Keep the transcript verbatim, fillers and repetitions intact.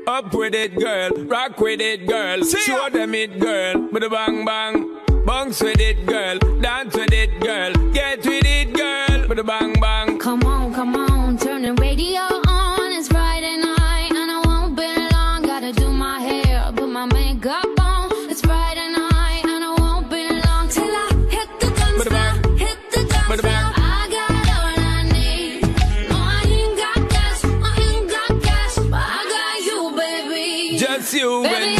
Up with it, girl. Rock with it, girl. Show them it, girl. With a bang bang. Bounce with it, girl. Dance with it, girl. Get with it, girl. With a bang bang. Come on, come on. Turn the radio on. It's Friday night and I won't be long. Gotta do my hair, put my makeup on. It's Friday night and I won't be long till I hit the dance floor. Hit the dance floor. I got all I need. No, I ain't got cash. I ain't got cash, but I got you, baby. Just you baby, and